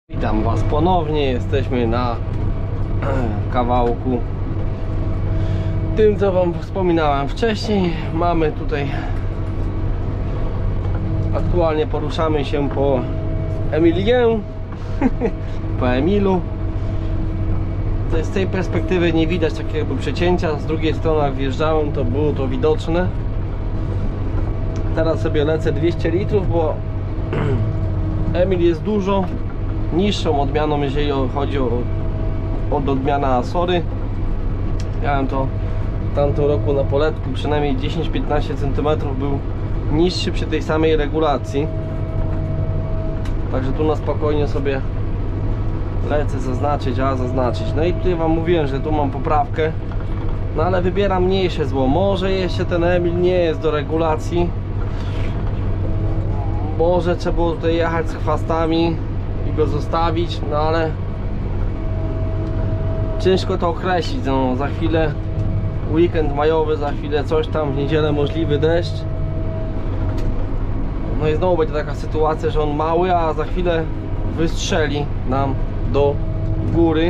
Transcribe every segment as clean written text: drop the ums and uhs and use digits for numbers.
Witam Was ponownie, jesteśmy na kawałku tym, co Wam wspominałem wcześniej. Mamy tutaj, aktualnie poruszamy się po Emilię, po Emilu. Z tej perspektywy nie widać takiego przecięcia, z drugiej strony jak wjeżdżałem, to było to widoczne. Teraz sobie lecę 200 litrów, bo Emil jest dużo niższą odmianą, jeżeli chodzi o odmianę Asory. Miałem to w tamtym roku na poletku, przynajmniej 10-15 cm był niższy przy tej samej regulacji. Także tu na spokojnie sobie lecę zaznaczyć. No i tutaj Wam mówiłem, że tu mam poprawkę, no ale wybieram mniejsze zło. Może jeszcze ten Emil nie jest do regulacji, może trzeba było tutaj jechać z chwastami i go zostawić, no ale ciężko to określić. No, za chwilę weekend majowy, za chwilę coś tam, w niedzielę możliwy deszcz. No i znowu będzie taka sytuacja, że on mały, a za chwilę wystrzeli nam do góry.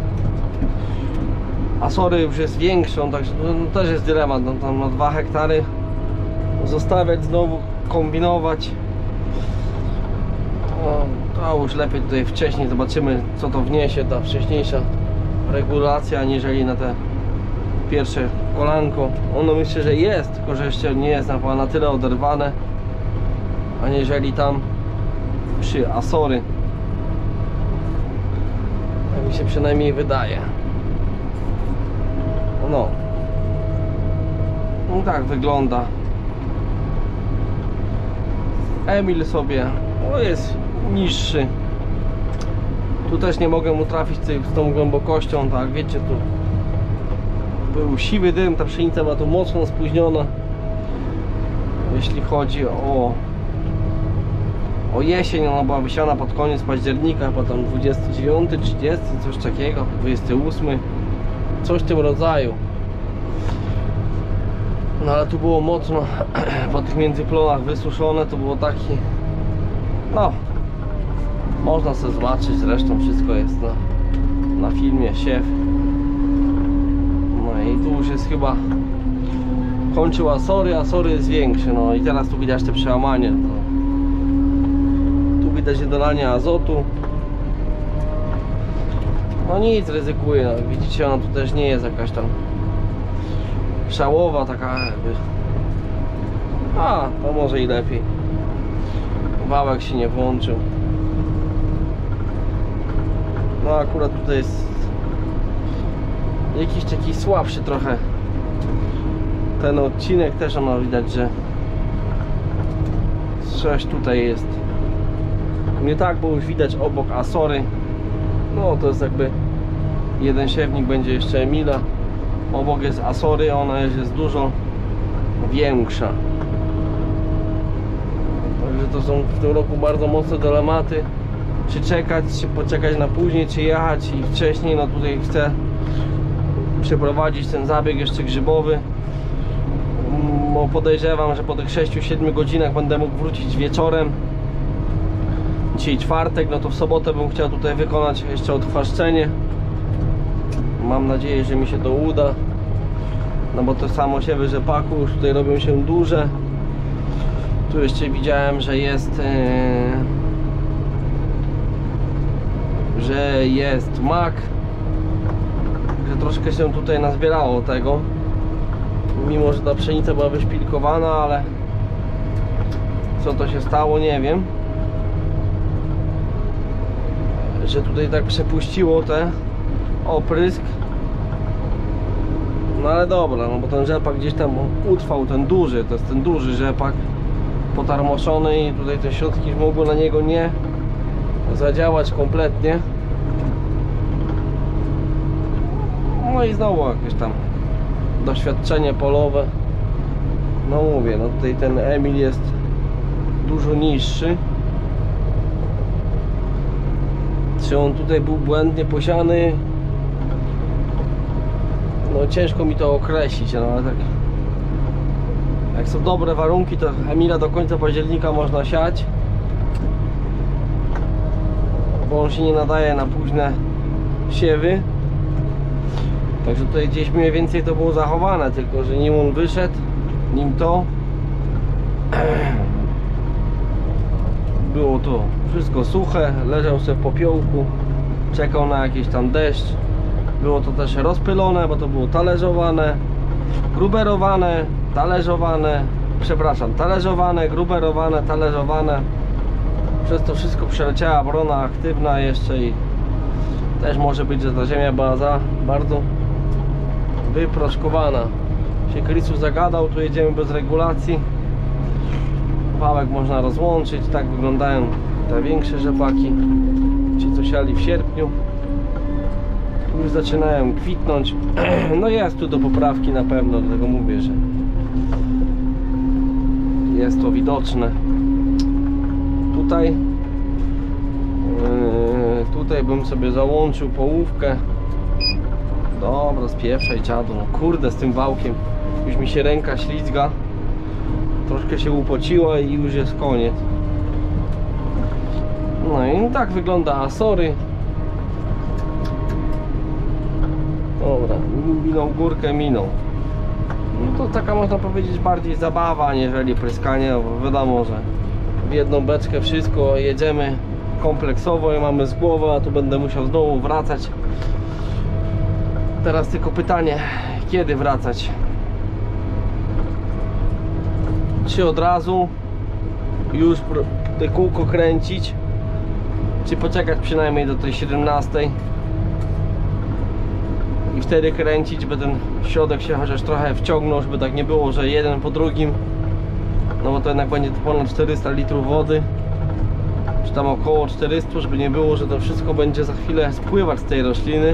Asory już jest większą, także no, też jest dylemat. No, tam na 2 hektary zostawiać, znowu kombinować. To już lepiej tutaj wcześniej zobaczymy, co to wniesie ta wcześniejsza regulacja, aniżeli na te pierwsze kolanko. Ono myślę, że jest, tylko że jeszcze nie jest na tyle oderwane, aniżeli tam przy Asory. Tak mi się przynajmniej wydaje. No tak wygląda Emil sobie. Jest niższy. Tu też nie mogę mu trafić z tą głębokością, tak wiecie, tu był siwy dym, ta pszenica ma tu mocno spóźniona, jeśli chodzi o jesień. Ona była wysiana pod koniec października, potem 29, 30, coś takiego, 28, coś w tym rodzaju. No ale tu było mocno po tych międzyplonach wysuszone, to było taki, no można sobie zobaczyć, zresztą wszystko jest na filmie, siew. No i tu już jest chyba kończył Asory jest większy. No i teraz tu widać te przełamanie, tu widać niedolanie azotu. No nic, ryzykuję, no, widzicie, ona tu też nie jest jakaś tam szałowa, taka jakby, to może i lepiej. Wałek się nie włączył. No akurat tutaj jest jakiś taki słabszy trochę ten odcinek, też ono widać, że coś tutaj jest nie tak, bo już widać obok Asory. No to jest jakby jeden siewnik, będzie jeszcze Emila, obok jest Asory, ona jest dużo większa. Także to są w tym roku bardzo mocne dylematy, czy czekać, czy poczekać na później, czy jechać i wcześniej. No tutaj chcę przeprowadzić ten zabieg jeszcze grzybowy, bo podejrzewam, że po tych 6-7 godzinach będę mógł wrócić wieczorem. Dzisiaj czwartek, no to w sobotę bym chciał tutaj wykonać jeszcze odchwaszczenie. Mam nadzieję, że mi się to uda, no bo to samo siewy rzepaku już tutaj robią się duże. Tu jeszcze widziałem, że jest mak, że troszkę się tutaj nazbierało tego, mimo że ta pszenica była wyszpilkowana, ale co to się stało, nie wiem, że tutaj tak przepuściło te oprysk. No ale dobra, no bo ten rzepak gdzieś tam utrwał, ten duży, to jest ten duży rzepak potarmoszony i tutaj te środki mogły na niego nie zadziałać kompletnie. No i znowu jakieś tam doświadczenie polowe. No mówię, no tutaj ten Emil jest dużo niższy. Czy on tutaj był błędnie posiany? No ciężko mi to określić, no ale tak jak są dobre warunki, to Emila do końca października można siać. bo on się nie nadaje na późne siewy. Także tutaj gdzieś mniej więcej to było zachowane, tylko że nim on wyszedł, nim to było to wszystko suche, leżał sobie w popiołku, czekał na jakiś tam deszcz. Było to też rozpylone, bo to było talerzowane, gruberowane, talerzowane, przepraszam, talerzowane, gruberowane, talerzowane. Przez to wszystko przeleciała brona aktywna jeszcze i też może być, że ta ziemia była za bardzo wyproszkowana. Się Krycu zagadał, tu jedziemy bez regulacji. Wałek można rozłączyć, tak wyglądają te większe rzepaki. Ci co siali w sierpniu już zaczynają kwitnąć. No jest tu do poprawki na pewno, dlatego mówię, że jest to widoczne. Tutaj bym sobie załączył połówkę. Dobra, spieprzaj dziadu, no kurde, z tym wałkiem już mi się ręka ślizga. Troszkę się upociła i już jest koniec. No i tak wygląda Asory. Dobra, minął górkę, minął. No to taka, można powiedzieć, bardziej zabawa aniżeli pryskanie, bo wiadomo, że w jedną beczkę wszystko jedziemy kompleksowo i mamy z głowy, a tu będę musiał znowu wracać. Teraz tylko pytanie, kiedy wracać? Czy od razu już te kółko kręcić, czy poczekać przynajmniej do tej 17 i wtedy kręcić, by ten środek się chociaż trochę wciągnął, żeby tak nie było, że jeden po drugim, no bo to jednak będzie to ponad 400 litrów wody, czy tam około 400, żeby nie było, że to wszystko będzie za chwilę spływać z tej rośliny.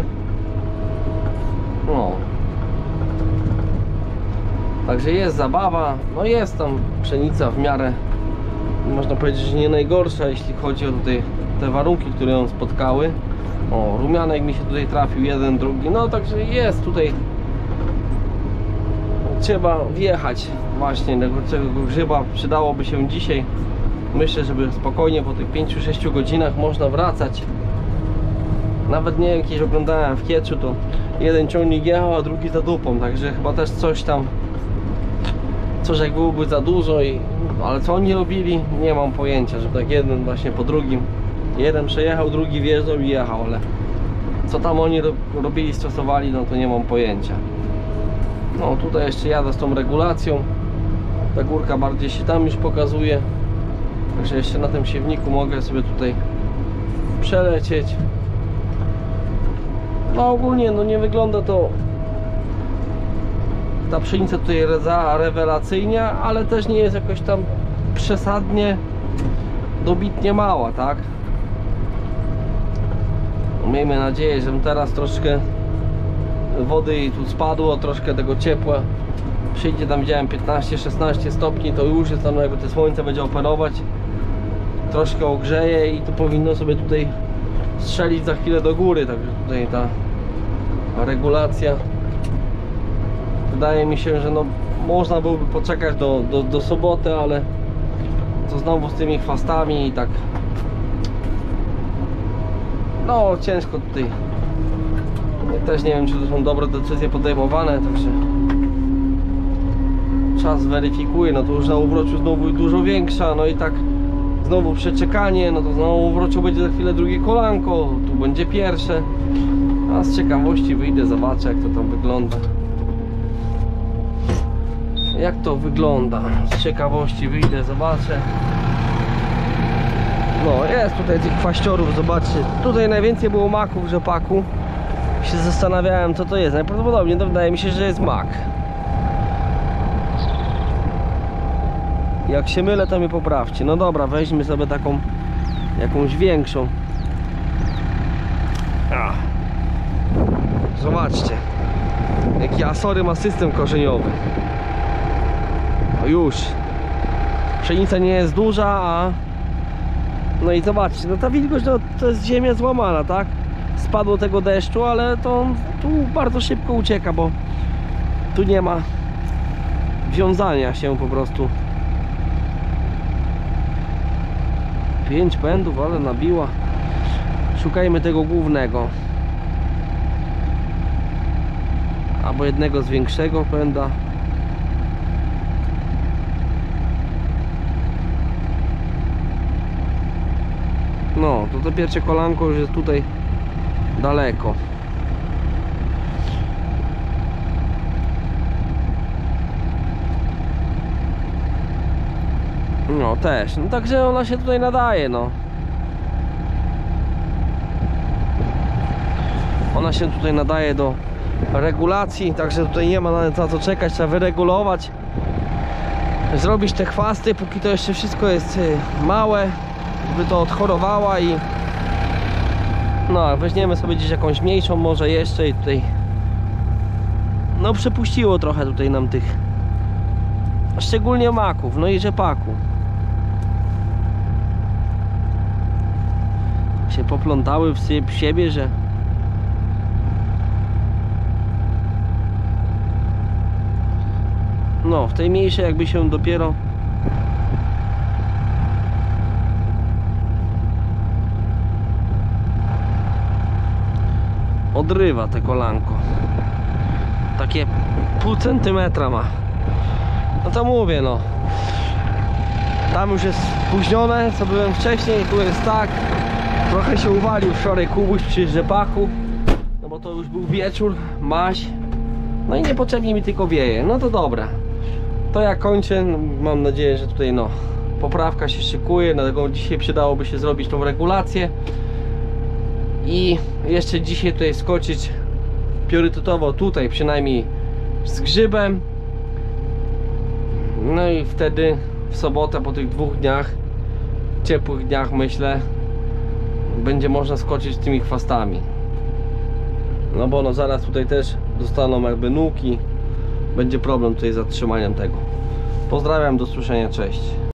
No. Także jest zabawa, no jest tam pszenica w miarę, można powiedzieć, że nie najgorsza, jeśli chodzi o tutaj te warunki, które ją spotkały. O, rumianek mi się tutaj trafił, jeden, drugi, no także jest tutaj. Trzeba wjechać właśnie tego grzyba, przydałoby się dzisiaj. Myślę, żeby spokojnie po tych 5-6 godzinach można wracać. Nawet nie wiem, jakieś oglądałem w Kieczu, to jeden ciągnik jechał, a drugi za dupą, także chyba też coś jak byłoby za dużo ale co oni robili, nie mam pojęcia, że tak jeden właśnie po drugim, jeden przejechał, drugi wjeżdżał i jechał, ale co tam oni robili, stosowali, no to nie mam pojęcia. No tutaj jeszcze jadę z tą regulacją, ta górka bardziej się tam już pokazuje, także jeszcze na tym siewniku mogę sobie tutaj przelecieć. No ogólnie no nie wygląda to ta pszenica tutaj rewelacyjnie, ale też nie jest jakoś tam przesadnie dobitnie mała, tak? No, miejmy nadzieję, że teraz troszkę wody i tu spadło, troszkę tego ciepła przyjdzie, tam widziałem 15-16 stopni, to już jest tam, jakby to słońce będzie operować, troszkę ogrzeje i to powinno sobie tutaj strzelić za chwilę do góry, także tutaj ta regulacja, wydaje mi się, że no można byłoby poczekać do soboty, ale to znowu z tymi chwastami i tak no ciężko tutaj. Ja też nie wiem, czy to są dobre decyzje podejmowane, także czas weryfikuje, no to już na uwrociu znowu dużo większa, no i tak znowu przeczekanie, no to znowu w uwrociu będzie za chwilę drugie kolanko, tu będzie pierwsze, a z ciekawości wyjdę, zobaczę jak to tam wygląda. Jak to wygląda, z ciekawości wyjdę, zobaczę. No jest tutaj tych kwaściorów, zobaczcie, tutaj najwięcej było maków w rzepaku. Się zastanawiałem, co to jest, najprawdopodobniej to wydaje mi się, że jest mak. Jak się mylę, to mnie poprawcie. No dobra, weźmy sobie taką jakąś większą. Zobaczcie, jaki Asory ma system korzeniowy. No już pszenica nie jest duża, a no i zobaczcie, no ta wilgoć, no to jest ziemia złamana, tak? Spadło tego deszczu, ale to on tu bardzo szybko ucieka, bo tu nie ma wiązania się po prostu. 5 pędów, ale nabiła. Szukajmy tego głównego. Albo jednego z większego pęda. No, to pierwsze kolanko już jest tutaj daleko. No też, no także ona się tutaj nadaje, no. Ona się tutaj nadaje do regulacji, także tutaj nie ma na co czekać, trzeba wyregulować, zrobić te chwasty, póki to jeszcze wszystko jest małe, żeby to odchorowała i no, weźmiemy sobie gdzieś jakąś mniejszą może jeszcze i tutaj no przepuściło trochę tutaj nam tych, szczególnie maków, no i rzepaku się poplątały w siebie, że no w tej mniejszej jakby się dopiero odrywa te kolanko, takie pół centymetra ma. No to mówię, no tam już jest spóźnione, co byłem wcześniej, tu jest tak. Trochę się uwalił wczoraj Kubuś przy rzepaku, no bo to już był wieczór, maś, no i niepotrzebnie mi tylko wieje. No to dobra, to ja kończę. No, mam nadzieję, że tutaj no poprawka się szykuje, dlatego dzisiaj przydałoby się zrobić tą regulację i jeszcze dzisiaj tutaj skoczyć priorytetowo tutaj przynajmniej z grzybem. No i wtedy w sobotę po tych 2 dniach, ciepłych dniach, myślę, będzie można skoczyć tymi chwastami. No bo no zaraz tutaj też dostaną jakby nuki, będzie problem tutaj z zatrzymaniem tego. Pozdrawiam, do usłyszenia, cześć.